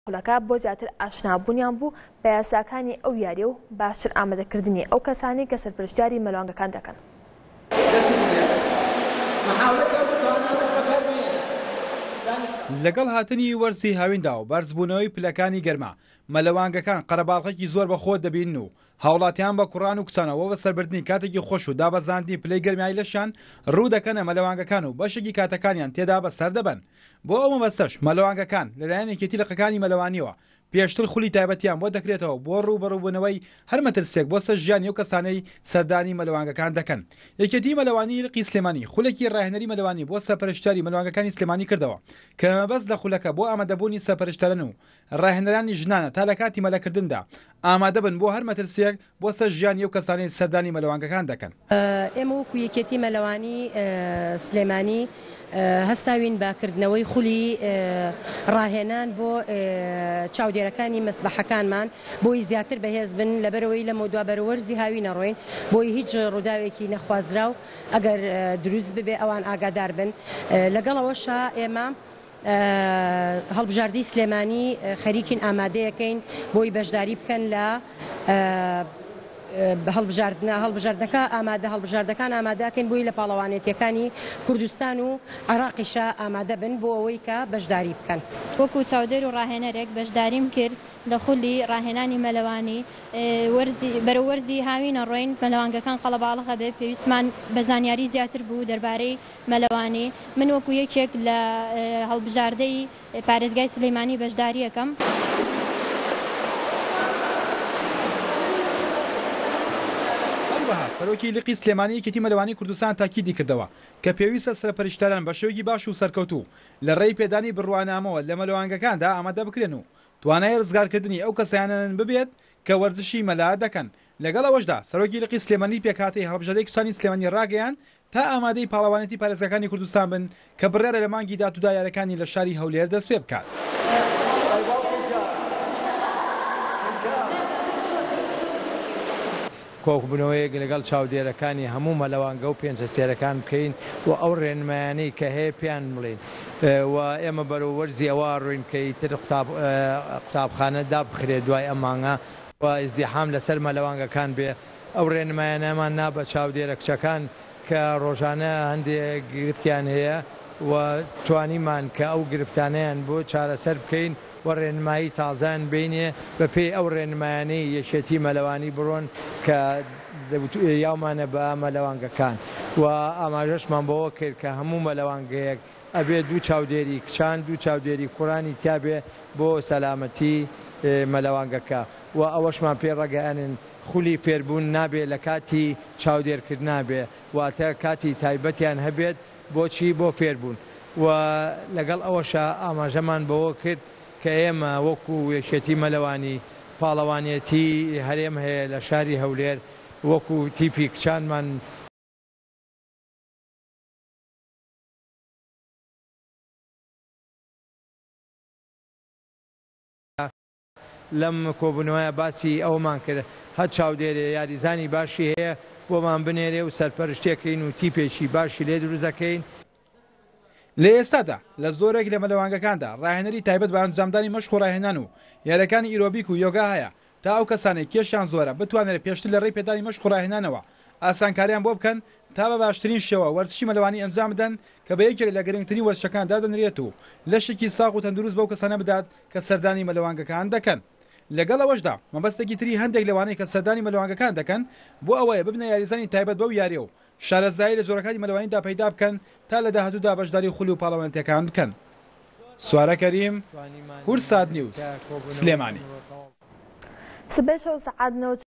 خولەکە بۆ زیاتر ئاشنابوونیان بوو بە یاساکانی ئەو یاریە و باشتر ئامادەکردنی ئەو کەسانی کە سەرپرشتیاری مەلەوانگەکان دەکەن. لەگەڵ هاتنی وەرزی هاویندا و بەرزبوونەوەی پلەکانی گەرما مەلەوانگەکان قەرەباڵغێکی زۆر بەخۆ دەبین و هاوڵاتیان بە کوڕان و کچانەوە بە سەربردنی کاتێکی خۆش و دابەزاندنی پلەی گەرمیایی لەشیان ڕوو دەکەنە مەلەوانگەکان و بەشێکی کاتەکانیان تێدا بەسەر دەبن. بۆ ئەو مەبەستەش مەلەوانگەکان لەلایەن یەکێتی لقەکانی مەلەوانیەوە پێشتر خولی تایبەتیان بۆ دەکرێتەوە بۆ ڕووبەڕووبوونەوەی هەر مەترسێک بۆ سەر ژیانی ئەو کەسانەی سەردانی مەلەوانگەکان دەکەن. یەکێتی مەلەوانی لقی سلێمانی خولێکی ڕاهێنەری مەلەوانی بۆ سەرپەرشتیاری مەلەوانگەکانی سلێمانی کردەوە کە مەبەست لە خولەکە بۆ ئامادەبوونی سەرپەرشتەرن و ڕاهێنەرانی ژنانە تا لە کاتی مەلەکردندا ئامادە بن بۆ هەر مەترسێک بۆ سەر ژیانی ئەو کەسانەی سەردانی مەلەوانگەکان دەکەن. ئێمە وەکو یەکێتی مەلەوانی سلێمانی هەستاوین باکردنەوەی خولی ڕاهێنان بۆ چاودێرەکانی مەسبەحەکانمان بۆی زیاتر بەهێز بن لەبەرەوەی لە مۆدوا بەرەوەرزی هاوی نەڕۆین بۆی هیچ ڕووداوێکی نەخوازرا و ئەگەر دروست ببێ ئەوان ئاگادار بن. لەگەڵەوەشە ئێمە هەڵبژاردی سلێمانی خەریکین ئامادەیەکەین بۆی بەشداری بکەن لە هەڵبژاردنەکە هەڵبژاردەکان ئامادەکەین بووی لە پاڵەوانێتیەکانی کوردستان و عێراقیشە ئامادە بن بۆ ئەوەی کە بەشداری بکەن. وەکو چاودێر و ڕاهێنەرێک بەشداریم کرد لە خولی ڕاهێنانی مەلەوانی بەرەوەرزی هاوی نەڕۆین مەلەوانگەکان قەڵەباڵغە بێ پێویستمان بە زانیاری زیاتر بوو دەربارەی مەلەوانی. من وەکو یەکێک لە هەڵبژاردەی پارێزگای سلەیمانی بەشداری یەکەم. سەرۆکی لقی سلێمانی یەکێتی مەلەوانی کوردستان تاکیدی کردەوە کە پێویستە سەرپەرشتەران بە شێوەیەکی باش و سەرکەوتوو لە ڕێی پێدانی بڕوانامەوە لە مەلەوانگەکاندا ئامادە بکرێن و توانای ڕزگارکردنی ئەو کەسانیان ببێت کە وەرزشی مەلا دەکەن. لەگەڵ ئەوەشدا سەرۆکی لقی سلێمانی پێکهاتەی هەڵبژاردەی کچانی سلێمانی ڕاگەیان تا ئامادەی پاڵەوانێتی پارێزەکانی کوردستان بن کە بڕیارە لە مانگی داهاتوودا یاریەکانی لە شاری هەولێر دەست پێ بکات. کۆکبوونەوەیەک لەگەڵ چاودێرەکانی هەموو مەلەوانگە و پێنجەسێرەکان بکەین و ئەو ڕێنمایانەی کە هەیە پێیان بڵێن و ئێمە بەرەوەرزی ئەوە ڕووین کەی تر قوتابخانە دابخرێت دوای ئەم مانگە و ئیزدیحام لەسەر مەلەوانگەکان بێ. ئەو ڕێنمایانەمان نابە چاودێرە کچەکان کە ڕۆژانە هەندێک گرفتیان هەیە و توانیمان کە ئەو گرفتانیان بۆ چارەسەر بکەین و ڕێنمایی تازان بینێ بە پێی ئەو ڕێنمایانەی یەکێتی مەلەوانی بڕۆن کە یاومانە بە مەلەوانگەکان و ئاماژەشمان بەوە کرد کە هەموو مەلەوانگەیەک ئەبێ دوو چاودێری کچان دوو چاودێری کوڕانی تیابێ بۆ سەلامەتی مەلەوانگەکە و ئەوەشمان پێ ڕەگەیانن خولی پێربوون نابێ لە کاتی چاودێرکرد نابێ واتە کاتی تایبەتیان هەبێت بۆچی بۆ فێربوون و لەگەڵ ئەوەشە ئاماژەمان بەوە کرد کە ئێمە وەکو یەکێتی مەلەوانی پاڵەوانێتی هەرێم هەیە لە شاری هەولێر وەکو تیپی کچانمان لەم کۆبوونەوەیە باسی ئەومان کرد هەر چاودێرێ یاریزانی باشی هەیە بۆمان بنێرێ و سەرپەرشتێکین و تیپێکی باشی لێ دروستەکەین. لە ئێستادا لە زۆرێک لە مەلەوانگەکاندا ڕاهێنەری تایبەت بە ئەنجامدانی مەشق و ڕاهێنان و یاریەکانی ئیرۆبیک و یۆگا هەیە تا ئەو کەسانێک کێشیان زۆرە بتوانێت پێشتر لە ڕێی پێدانی مەشق و ڕاهێنانەوە ئاسانکاریان بۆ بکەن تا بە باشترین شێوە وەرزشی مەلەوانی ئەنجام بدەن کە بە یەکێک لە گرنگترین وەرزشەکان دادەنرێت و لەشێکی ساغ و تەندروست بەو کەسانە بدات کە سەردانی مەلەوانگەکان دەکەن. لەگەڵ ئەوەشدا مەبەستێکی تری هەندێک لەوانەی کە سەردانی مەلەوانگەکان دەکەن بۆ ئەوەیە ببنە یاریزانی تایبەت بەو یاریە و شارەزایی لە جۆرەکانی مەلەوانیدا پەیدا بکەن تا لە داهاتوودا بەشداری خولی و پاڵەوانێتیەکان بکەن. سوارە کەریم، کورسات نیوز، سلێمانی.